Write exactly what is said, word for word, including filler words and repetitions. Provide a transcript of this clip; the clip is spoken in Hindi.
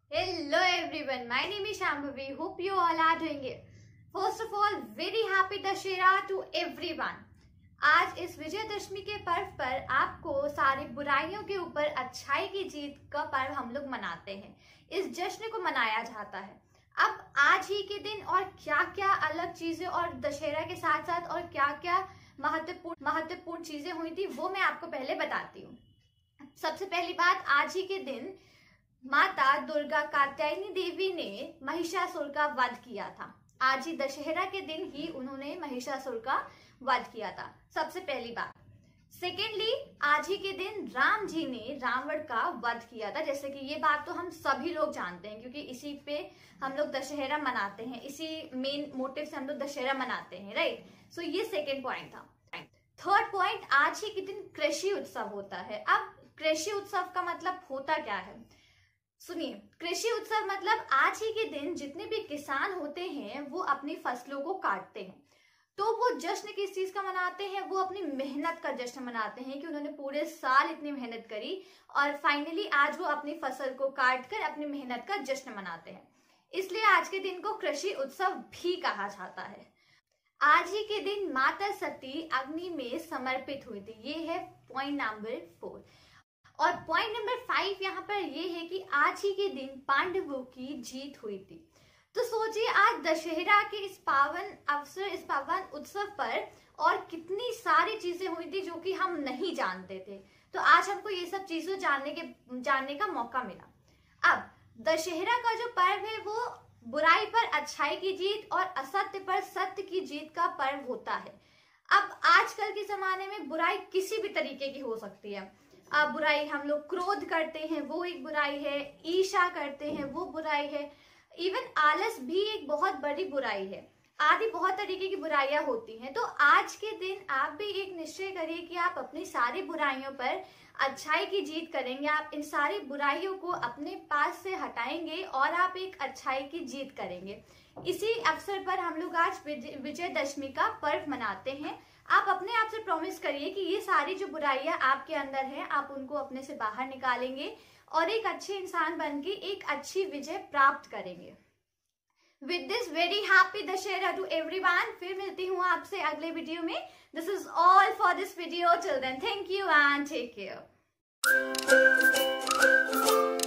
Hello everyone, my name is Shambhavi. Hope you all are doing it. First of all, very happy Dashera to everyone. आज इस विजयदशमी के पर्व पर आपको सारी बुराइयों के ऊपर अच्छाई की जीत का पर्व हम लोग मनाते हैं। इस जश्न को मनाया जाता है। अब आज ही के दिन और क्या क्या अलग चीजें और दशहरा के साथ साथ और क्या क्या महत्वपूर्ण महत्वपूर्ण चीजें हुई थी वो मैं आपको पहले बताती हूँ। सबसे पहली बात, आज ही के दिन माता दुर्गा कात्यायनी देवी ने महिषासुर का वध किया था। आज ही दशहरा के दिन ही उन्होंने महिषासुर का वध किया था, सबसे पहली बात। सेकेंडली, आज ही के दिन राम जी ने रावण का वध किया था। जैसे कि ये बात तो हम सभी लोग जानते हैं क्योंकि इसी पे हम लोग दशहरा मनाते हैं, इसी मेन मोटिव से हम लोग दशहरा मनाते हैं, राइट। सो ये सेकेंड पॉइंट था। थर्ड पॉइंट, आज ही के दिन कृषि उत्सव होता है। अब कृषि उत्सव का मतलब होता क्या है, सुनिए। कृषि उत्सव मतलब आज ही के दिन जितने भी किसान होते हैं वो अपनी फसलों को काटते हैं। तो वो जश्न किस चीज का मनाते हैं, वो अपनी मेहनत का जश्न मनाते हैं कि उन्होंने पूरे साल इतनी मेहनत करी और फाइनली आज वो अपनी फसल को काट कर अपनी मेहनत का जश्न मनाते हैं। इसलिए आज के दिन को कृषि उत्सव भी कहा जाता है। आज ही के दिन माता सती अग्नि में समर्पित हुई थी। ये है पॉइंट नंबर फोर। और पॉइंट नंबर फाइव यहाँ पर ये है कि आज ही के दिन पांडवों की जीत हुई थी। तो सोचिए, आज दशहरा के इस पावन अवसर, इस पावन उत्सव पर और कितनी सारी चीजें हुई थी जो कि हम नहीं जानते थे। तो आज हमको ये सब चीजें जानने के जानने का मौका मिला। अब दशहरा का जो पर्व है वो बुराई पर अच्छाई की जीत और असत्य पर सत्य की जीत का पर्व होता है। अब आजकल के जमाने में बुराई किसी भी तरीके की हो सकती है। अब बुराई, हम लोग क्रोध करते हैं वो एक बुराई है, ईर्ष्या करते हैं वो बुराई है, इवन आलस भी एक बहुत बड़ी बुराई है। आदि बहुत तरीके की बुराइयां होती हैं। तो आज के दिन आप भी एक निश्चय करिए कि आप अपनी सारी बुराइयों पर अच्छाई की जीत करेंगे। आप इन सारी बुराइयों को अपने पास से हटाएंगे और आप एक अच्छाई की जीत करेंगे। इसी अवसर पर हम लोग आज विजयदशमी का पर्व मनाते हैं। आप अपने आप से प्रॉमिस करिए कि ये सारी जो बुराइयां आपके अंदर हैं आप उनको अपने से बाहर निकालेंगे और एक अच्छे इंसान बन के एक अच्छी विजय प्राप्त करेंगे। With this very happy Dussehra to everyone. फिर मिलती हूँ आपसे अगले वीडियो में। This is all for this video. Till then, thank you and take care.